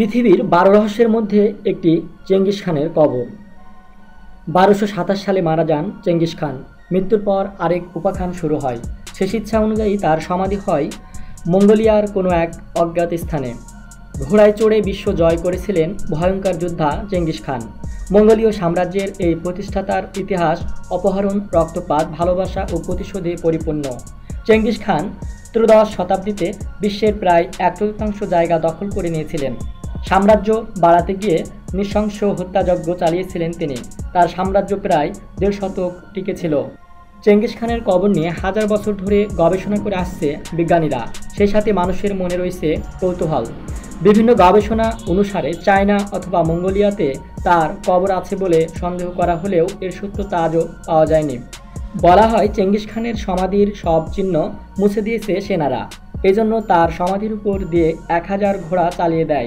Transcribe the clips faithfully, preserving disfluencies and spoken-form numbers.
পৃথিবীর বারো রহস্যের মধ্যে একটি চেঙ্গিস খানের কবর। বারোশো সাতাশ সালে মারা যান চেঙ্গিস খান। মৃত্যুর পর আরেক উপাখ্যান শুরু হয়। শেষ ইচ্ছা অনুযায়ী তার সমাধি হয় মঙ্গোলিয়ার কোনো এক অজ্ঞাত স্থানে। ঘোড়ায় চড়ে বিশ্ব জয় করেছিলেন ভয়ঙ্কর যোদ্ধা চেঙ্গিস খান। মঙ্গোলীয় সাম্রাজ্যের এই প্রতিষ্ঠাতার ইতিহাস অপহরণ, রক্তপাত, ভালোবাসা ও প্রতিশোধে পরিপূর্ণ। চেঙ্গিস খান ত্রয়োদশ শতাব্দীতে বিশ্বের প্রায় এক চতুর্থাংশ জায়গা দখল করে নিয়েছিলেন। সাম্রাজ্য বাড়াতে গিয়ে নৃশংস হত্যাযজ্ঞ চালিয়েছিলেন তিনি। তার সাম্রাজ্য প্রায় দেড় শতক টিকেছিল। চেঙ্গিস খানের কবর নিয়ে হাজার বছর ধরে গবেষণা করে আসছে বিজ্ঞানীরা। সেই সাথে মানুষের মনে রয়েছে কৌতূহল। বিভিন্ন গবেষণা অনুসারে চায়না অথবা মঙ্গোলিয়াতে তার কবর আছে বলে সন্দেহ করা হলেও এর সত্যতা আজও পাওয়া যায়নি। বলা হয় চেঙ্গিস খানের সমাধির সব চিহ্ন মুছে দিয়েছে সেনারা। এজন্য তার সমাধির উপর দিয়ে এক হাজার ঘোড়া চালিয়ে দেয়।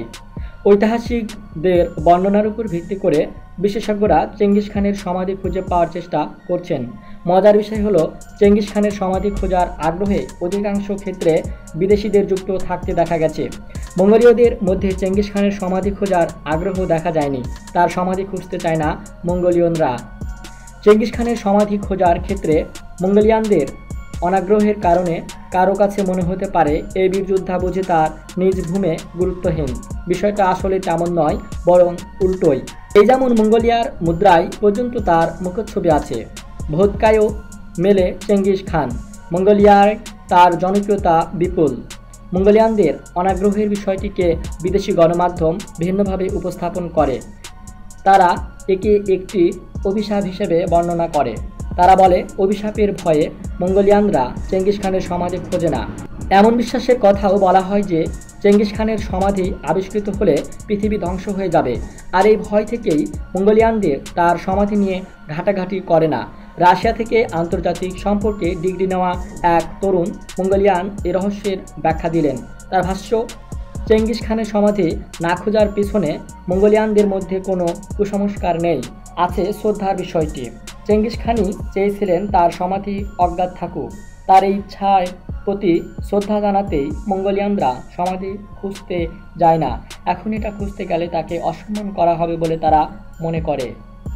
ঐতিহাসিকদের বর্ণনার উপর ভিত্তি করে বিশেষজ্ঞরা চেঙ্গিস খানের সমাধি খুঁজে পাওয়ার চেষ্টা করছেন। মজার বিষয় হলো, চেঙ্গিস খানের সমাধি খোঁজার আগ্রহে অধিকাংশ ক্ষেত্রে বিদেশিদের যুক্ত থাকতে দেখা গেছে। মঙ্গোলীয়দের মধ্যে চেঙ্গিস খানের সমাধি খোঁজার আগ্রহ দেখা যায়নি। তার সমাধি খুঁজতে চায় না মঙ্গোলীয়নরা। চেঙ্গিস খানের সমাধি খোঁজার ক্ষেত্রে মঙ্গোলিয়ানদের অনাগ্রহের কারণে কারো কাছে মনে হতে পারে এই বীর যোদ্ধা বুঝি তার নিজ ভূমে গুরুত্বহীন। বিষয়টা আসলে তেমন নয়, বরং উল্টোই। এই যেমন মঙ্গোলিয়ার মুদ্রায় পর্যন্ত তার মুখচ্ছবি আছে। ভোদকায়ও মেলে চেঙ্গিস খান। মঙ্গোলিয়ায় তার জনপ্রিয়তা বিপুল। মঙ্গোলিয়ানদের অনাগ্রহের বিষয়টিকে বিদেশি গণমাধ্যম ভিন্নভাবে উপস্থাপন করে। তারা একে একটি অভিশাপ হিসেবে বর্ণনা করে। তারা বলে, অভিশাপের ভয়ে মঙ্গোলিয়ানরা চেঙ্গিস খানের সমাধি খোঁজে না। এমন বিশ্বাসের কথাও বলা হয় যে চেঙ্গিস খানের সমাধি আবিষ্কৃত হলে পৃথিবী ধ্বংস হয়ে যাবে। আর এই ভয় থেকেই মঙ্গোলিয়ানদের তার সমাধি নিয়ে ঘাটাঘাটি করে না। রাশিয়া থেকে আন্তর্জাতিক সম্পর্কে ডিগ্রি নেওয়া এক তরুণ মঙ্গোলিয়ান এ রহস্যের ব্যাখ্যা দিলেন। তার ভাষ্য, চেঙ্গিস খানের সমাধি না খোঁজার পিছনে মঙ্গোলিয়ানদের মধ্যে কোনো কুসংস্কার নেই, আছে শ্রদ্ধার বিষয়টি। চেঙ্গিস খানই চেয়েছিলেন তার সমাধি অজ্ঞাত থাকুক। তার এই ইচ্ছার প্রতি শ্রদ্ধা জানাতেই মঙ্গোলিয়ানরা সমাধি খুঁজতে যায় না। এখন এটা খুঁজতে গেলে তাকে অসম্মান করা হবে বলে তারা মনে করে।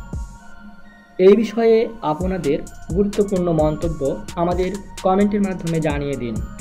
এই বিষয়ে আপনাদের গুরুত্বপূর্ণ মন্তব্য আমাদের কমেন্টের মাধ্যমে জানিয়ে দিন।